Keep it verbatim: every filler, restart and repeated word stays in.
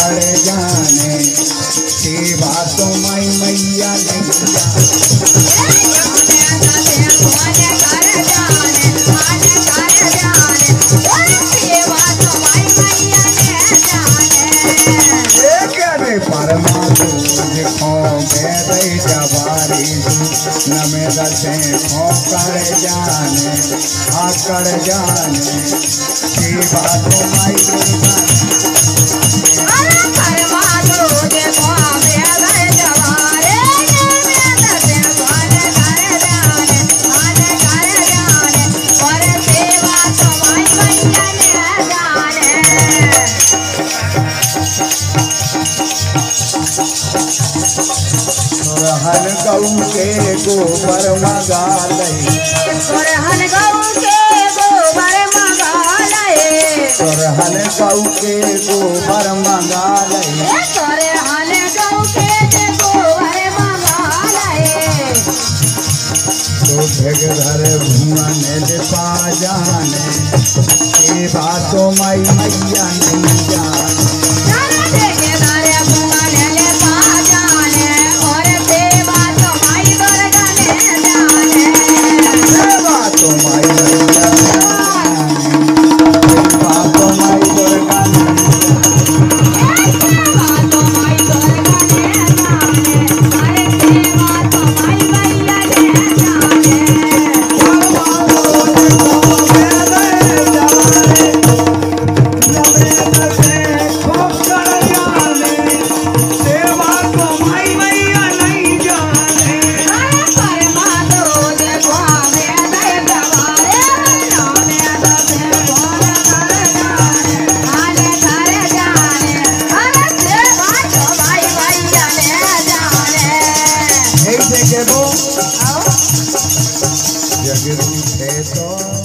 कर जाने सेवा तो माई मैया नहीं जाने परमा देखो मेरे जवारी न मेरा से खो कर जाने आ कर जाने सेवा तो माई सोरहन गऊ के गोबर मगा लई सोरहन गऊ के गोबर मगा लई सोरहन गऊ के गोबर मगा लई सोरहन गऊ के गोबर मगा लई तो भेग घर भुवन ले पा जाने सेवा तो माई मैया नहीं जाने जग रूठे तो